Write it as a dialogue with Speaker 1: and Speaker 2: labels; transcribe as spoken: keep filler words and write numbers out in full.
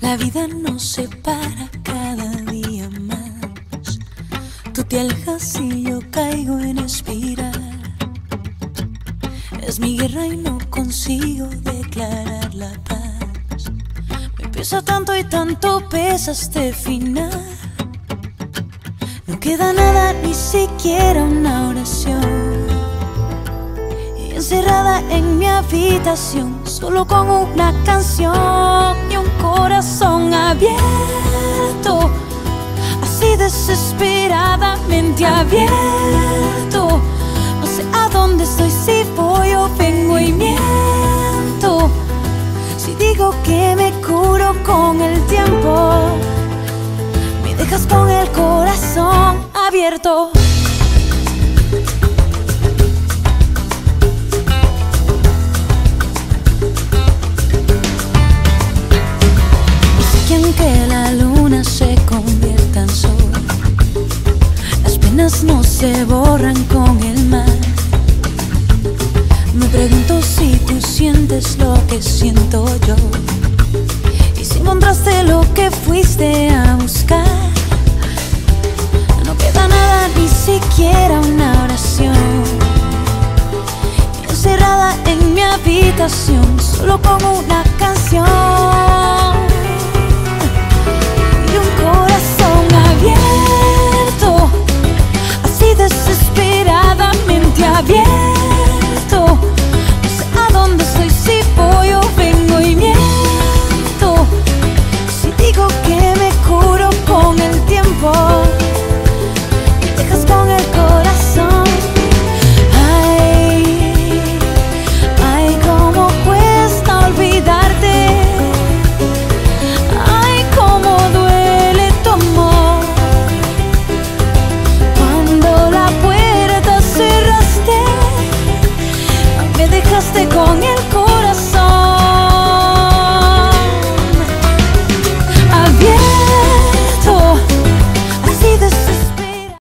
Speaker 1: La vida nos separa cada día más. Tú te alejas y yo caigo en espiral. Es mi guerra y no consigo declarar la paz. Me pesa tanto y tanto pesa este final. No queda nada, ni siquiera una oración. Y encerrada en mi habitación, solo con una canción y un corazón abierto, así desesperadamente abierto. No sé a dónde estoy, si voy o vengo y miento. Si digo que me curo con el tiempo, me dejas con el corazón abierto. Que la luna se convierta en sol, las penas no se borran con el mar. Me pregunto si tú sientes lo que siento yo, y si encontraste lo que fuiste a buscar. No queda nada, ni siquiera una oración. Encerrada en mi habitación, solo con una canción